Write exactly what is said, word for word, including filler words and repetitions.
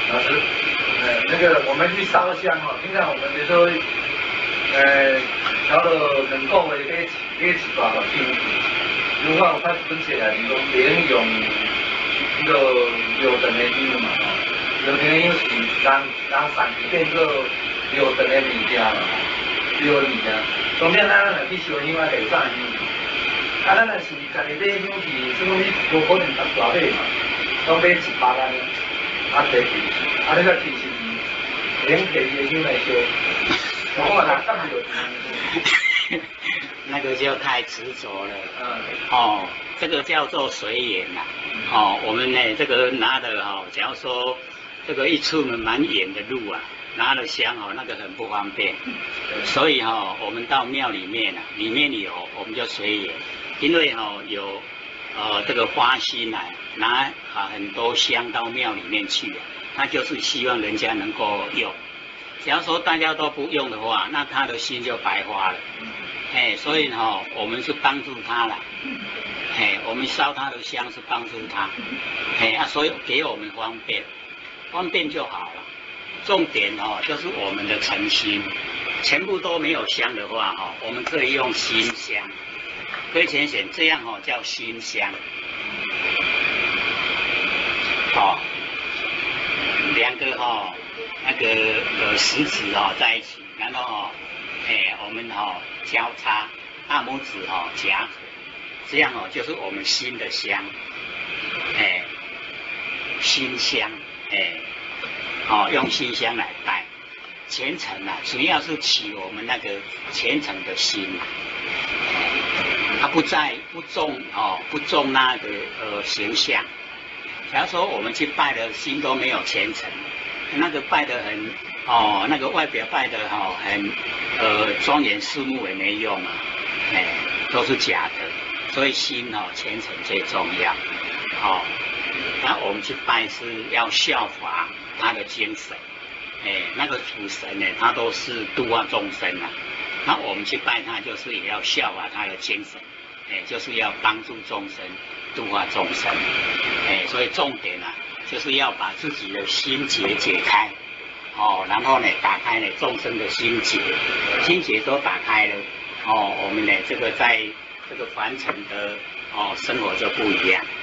老师，呃，那个我们去烧香哦，平常我们比如说，呃，调了两个月买买一大个香烛，如果有较准确来讲，免用那个油灯的香嘛，吼，油灯的香是人人送去变做油灯的物件嘛，油的物件，当然咱若去烧香啊，得上香。啊，咱若是家己买香去，什么你无可能逐大买嘛，拢买一百安尼，啊，摕去，啊，你再其实连摕伊的香来烧，我哪干不了？ 那个就太执着了。嗯。哦，这个叫做随缘呐。哦，我们呢，这个拿的哈、哦，假如说这个一出门蛮远的路啊，拿了香哦，那个很不方便。所以哈、哦，我们到庙里面啊，里面有我们就随缘。因为哦有呃这个花心啊，拿啊很多香到庙里面去啊，他就是希望人家能够用。假如说大家都不用的话，那他的心就白花了。哎，所以哦我们是帮助他了。哎，我们烧他的香是帮助他。哎啊，所以给我们方便，方便就好了。重点哦就是我们的诚心，全部都没有香的话哈、哦，我们可以用心香。可以浅显这样哦，叫熏香。哦，两个哦，那个呃食指哦在一起，然后哦，哎我们哦交叉，大拇指哦夹合，这样哦就是我们心的香，哎，心香，哎，哦用心香来拜。虔诚啊，主要是起我们那个虔诚的心。他不在不重哦，不重那个呃形象。假如说我们去拜的心都没有虔诚，那个拜的很哦，那个外表拜的哈、哦、很呃庄严肃穆也没用啊，哎都是假的。所以心哦虔诚最重要。哦，那我们去拜是要效法他的精神，哎那个主神呢，他都是度化众生啊。那我们去拜他，就是也要效法他的精神，哎，就是要帮助众生，度化众生，哎，所以重点啊，就是要把自己的心结解开，哦，然后呢，打开呢众生的心结，心结都打开了，哦，我们呢这个在这个凡尘的哦生活就不一样。